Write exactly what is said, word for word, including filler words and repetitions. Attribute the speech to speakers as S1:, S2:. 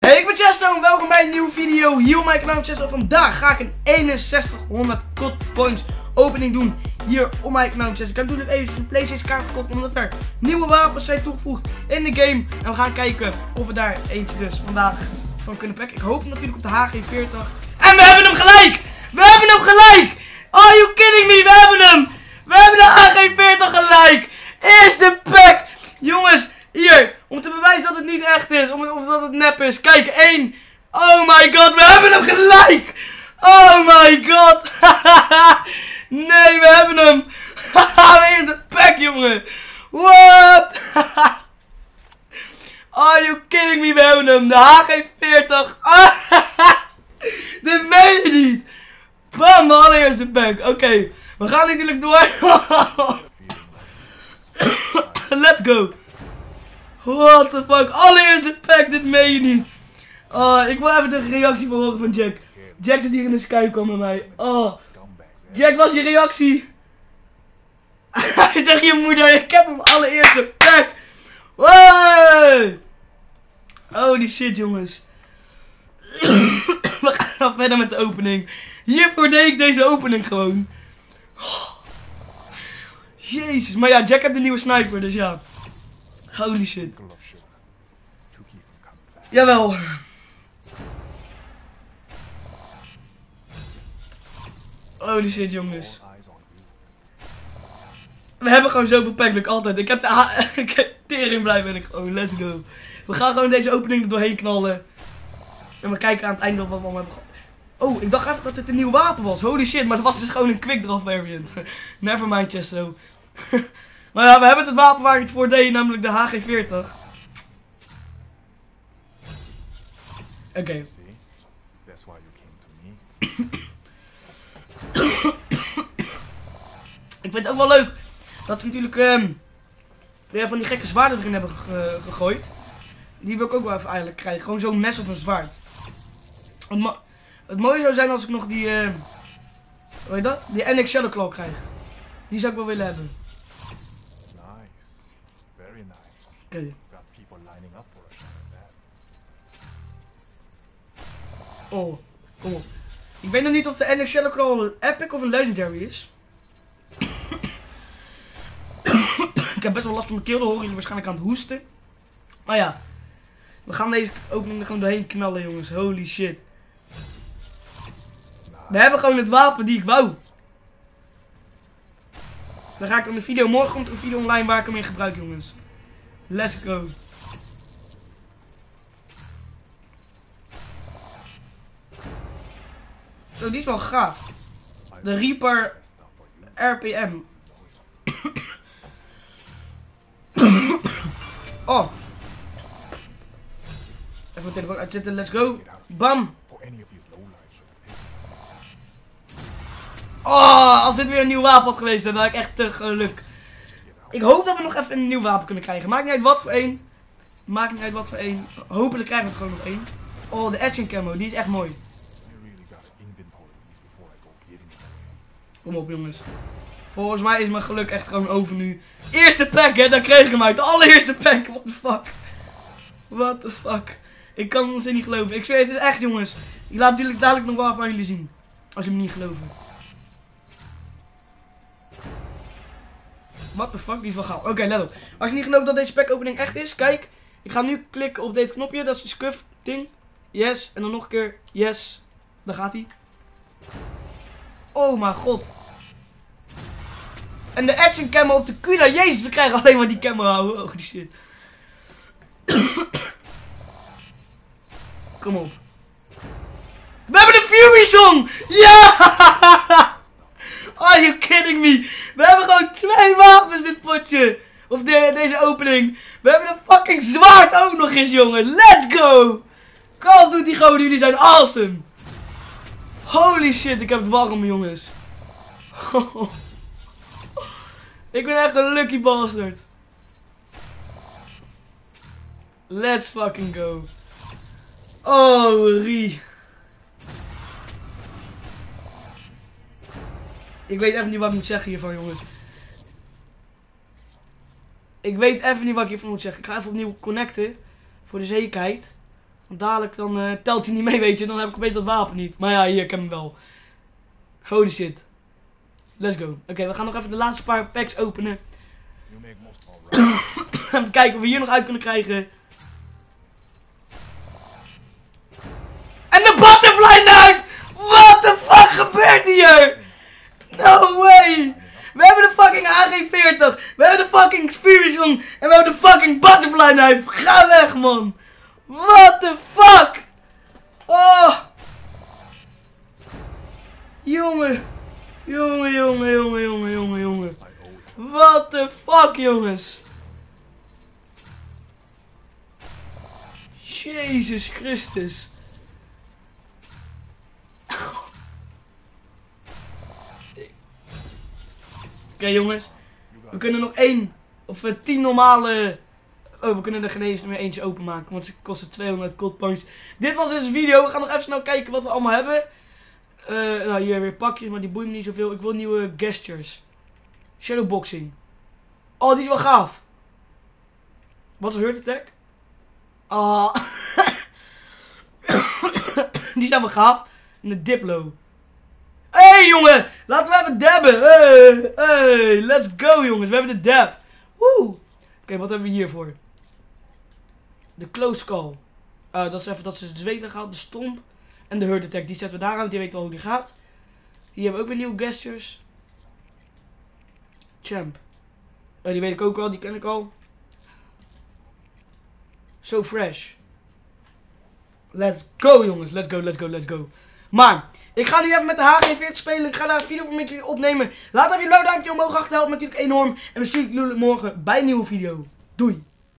S1: Hey, ik ben Chesto en welkom bij een nieuwe video hier op mijn kanaal Chesto. Vandaag ga ik een eenenzestighonderd COD Points opening doen hier op mijn kanaal Chesto. Ik heb natuurlijk even een PlayStation kaart gekocht omdat er nieuwe wapens zijn toegevoegd in de game. En we gaan kijken of we daar eentje dus vandaag van kunnen pakken. Ik hoop natuurlijk op de H G veertig. En we hebben hem gelijk! We hebben hem gelijk! Are you kidding me? We hebben hem! We hebben de H G veertig gelijk! Eerste pack! Jongens, hier, om te bewijzen dat het niet echt is, om, of dat het nep is. Kijk, één. Oh my god, we hebben hem gelijk! Oh my god! Nee, we hebben hem! Weer de pack, jongen! What? Are you kidding me? We hebben hem! De H G veertig! Dit meen je niet! Bam, de allereerste pack. Oké, okay, we gaan natuurlijk door. Let's go! What the fuck, allereerste pack, dit meen je niet. Oh, ik wil even de reactie van horen van Jack. Jack zit hier in de Skype kwam met mij. Oh, Jack, was je reactie? Hij zegt je moeder, ik heb hem allereerste pack. Wow. Holy shit, jongens. We gaan verder met de opening. Hiervoor deed ik deze opening gewoon. Jezus, maar ja, Jack heeft de nieuwe sniper, dus ja. Holy shit. Jawel. Holy shit, jongens. We hebben gewoon zoveel pack, altijd. Ik heb de ik heb tering blij ben ik gewoon. Let's go. We gaan gewoon deze opening er doorheen knallen. En we kijken aan het einde wat we allemaal hebben gehad. Oh, ik dacht even dat dit een nieuw wapen was. Holy shit, maar het was dus gewoon een quick draw variant. Nevermind, Chesto. Maar ja, we hebben het wapen waar ik het voor deed, namelijk de H G veertig. Oké. Okay. Ik vind het ook wel leuk dat ze natuurlijk um, weer van die gekke zwaarden erin hebben ge gegooid. Die wil ik ook wel even eigenlijk krijgen. Gewoon zo'n mes of een zwaard. Het, mo het mooie zou zijn als ik nog die, uh, hoe heet dat? Die N X Shadowclaw krijg. Die zou ik wel willen hebben. Oké. Okay. Oh, kom op. Ik weet nog niet of de N X Shadowclaw een epic of een legendary is. Ik heb best wel last van mijn keel, dan horen jullie waarschijnlijk aan het hoesten. Maar ja, we gaan deze opening er gewoon doorheen knallen, jongens. Holy shit. We hebben gewoon het wapen die ik wou. Dan ga ik dan de video. Morgen komt er een video online waar ik hem in gebruik, jongens. Let's go. Zo, die is wel gaaf. De Reaper R P M. Oh. Even mijn telefoon uitzetten, let's go. Bam. Oh, als dit weer een nieuw wapen had geweest, dan had ik echt te geluk. Ik hoop dat we nog even een nieuw wapen kunnen krijgen. Maakt niet uit wat voor één. Maakt niet uit wat voor één. Hopelijk krijgen we er gewoon nog één. Oh, de Etching Camo, die is echt mooi. Kom op, jongens. Volgens mij is mijn geluk echt gewoon over nu. Eerste pack, hè, daar kreeg ik hem uit. De allereerste pack, what the fuck. What the fuck. Ik kan het niet geloven. Ik zweer, het is echt, jongens. Ik laat natuurlijk dadelijk nog wel van jullie zien. Als je me niet geloven. What the fuck, die is wel gaaf. Oké, okay, let op. Als je niet gelooft dat deze pack opening echt is, kijk. Ik ga nu klikken op dit knopje, dat is de scuff ding. Yes, en dan nog een keer yes. Daar gaat hij. Oh mijn god. En de action camo op de Kuna. Jezus, we krijgen alleen maar die camo houden. Oh, die shit. Kom op. We hebben de Fury Song! Ja! Are you kidding me? We hebben gewoon twee wapens dit potje. Of de, deze opening. We hebben een fucking zwaard ook nog eens, jongen. Let's go! Call of Duty goden, jullie zijn awesome. Holy shit, ik heb het warm, jongens. Ik ben echt een lucky bastard. Let's fucking go. Oh, Rie. Ik weet even niet wat ik moet zeggen hiervan, jongens. Ik weet even niet wat ik hiervan moet zeggen. Ik ga even opnieuw connecten. Voor de zekerheid. Want dadelijk dan uh, telt hij niet mee, weet je. Dan heb ik opeens dat wapen niet. Maar ja, hier, ik heb hem wel. Holy shit. Let's go. Oké, okay, we gaan nog even de laatste paar packs openen. Even kijken of we hier nog uit kunnen krijgen. En de butterfly knife! What the fuck gebeurt hier? No way! We hebben de fucking H G veertig. We hebben de fucking Fusion. En we hebben de fucking butterfly knife. Ga weg, man. What the fuck? Oh. Jongen. Jongen, jongen, jongen, jongen, jongen, jongen. What the fuck, jongens. Jezus Christus. Oké, okay, jongens. We kunnen nog één of uh, tien normale... Oh, we kunnen er geen eens meer eentje openmaken. Want ze kosten tweehonderd gold points. Dit was deze video. We gaan nog even snel kijken wat we allemaal hebben. Uh, nou, hier weer pakjes, maar die boeien me niet zoveel. Ik wil nieuwe gestures. Shadowboxing. Oh, die is wel gaaf. Wat is Hurt Attack? Ah. Die zijn wel gaaf. En de Diplo. Hé hey, jongen, laten we even dabben. Hey, hey, let's go jongens. We hebben de dab. Woe. Oké, okay, wat hebben we hiervoor? De Close Call. Uh, dat is even dat ze de zweet gehaald. De Stomp. En de Hurt Attack. Die zetten we daar aan. Want die weet al hoe die gaat. Hier hebben we ook weer nieuwe gestures. Champ. Uh, die weet ik ook al. Die ken ik al. So fresh. Let's go jongens. Let's go, let's go, let's go. Maar... ik ga nu even met de H G veertig spelen. Ik ga daar een video voor met jullie opnemen. Laat even je blauw duimpje omhoog achter. Helpt me natuurlijk enorm. En dan zie ik jullie morgen bij een nieuwe video. Doei.